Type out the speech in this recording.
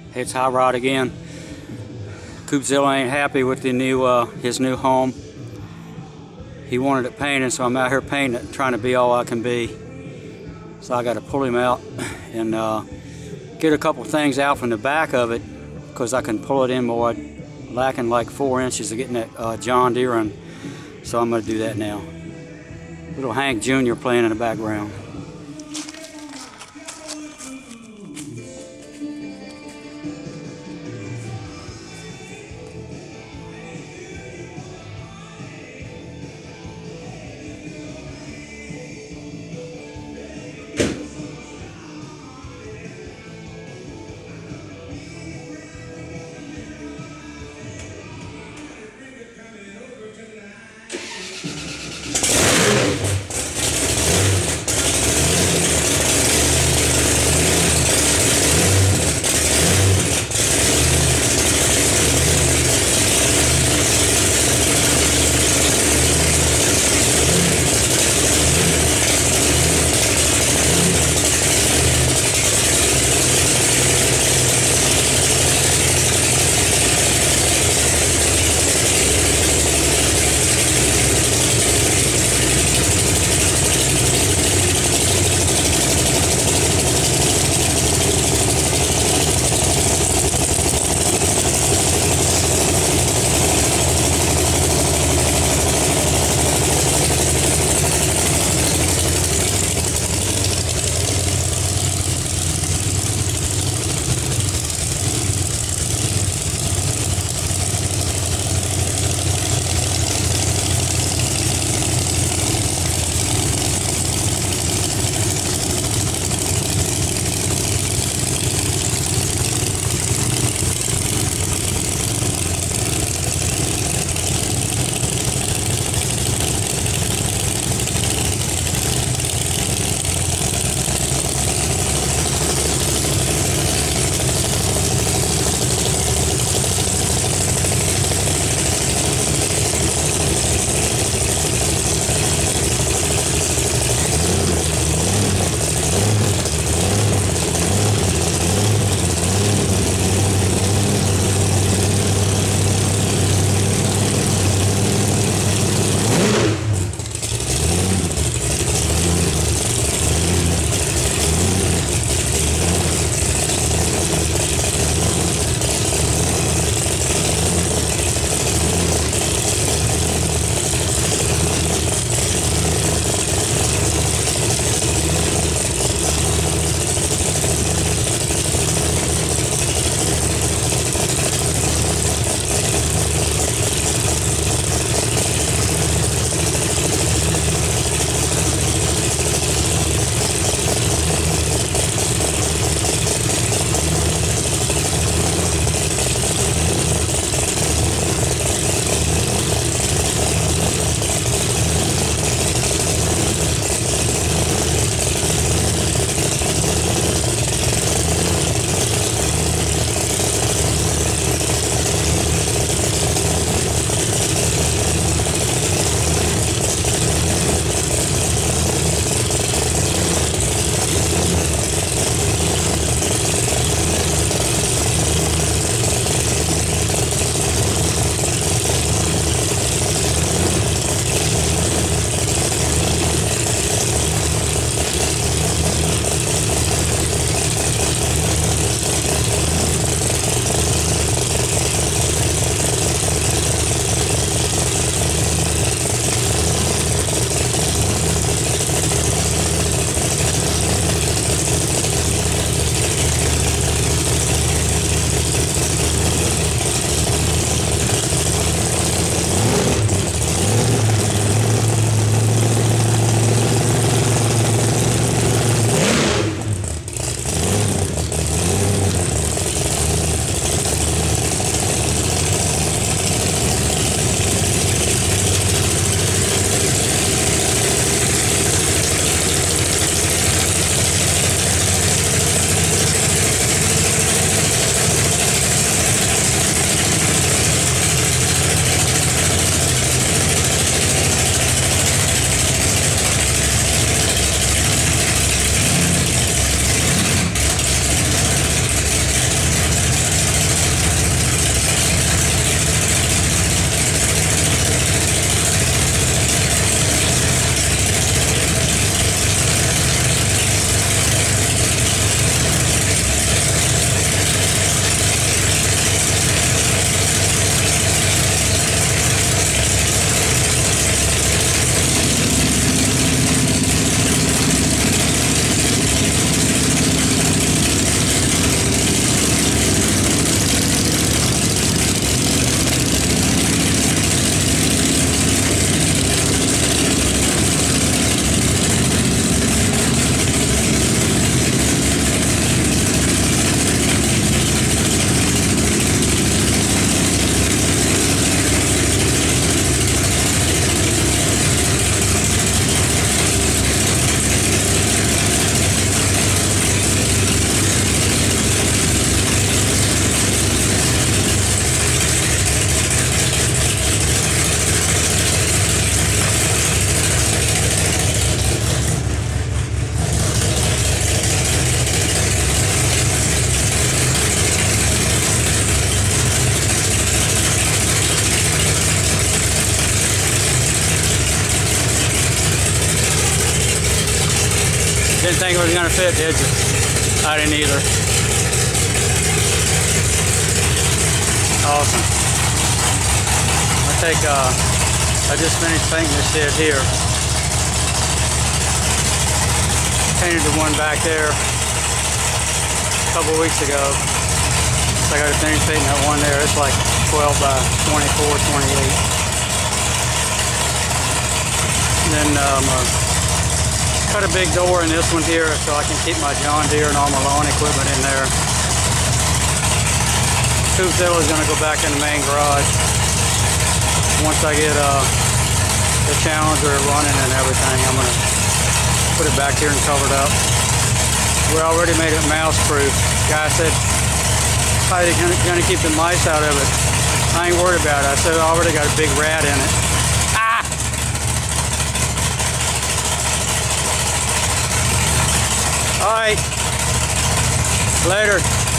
It's Hot Rod again. COUPEZILLA ain't happy with the his new home. He wanted it painted, so I'm out here painting it, trying to be all I can be. So I got to pull him out and get a couple things out from the back of it, because I can pull it in more. Lacking like 4 inches of getting that John Deere in. So I'm going to do that now. Little Hank Jr. playing in the background. it was gonna fit, did you? I didn't either. Awesome. I just finished painting this shed here. Painted the one back there a couple weeks ago. So I got to finish painting that one there. It's like 12 by 24, 28. And then cut a big door in this one here so I can keep my John Deere and all my lawn equipment in there. COUPEZILLA is going to go back in the main garage once I get the Challenger running and everything. I'm going to put it back here and cover it up. We already made it mouse proof. Guy said, "How are you going to keep the mice out of it?" I ain't worried about it. I said, "I already got a big rat in it." Ah! All right. Later.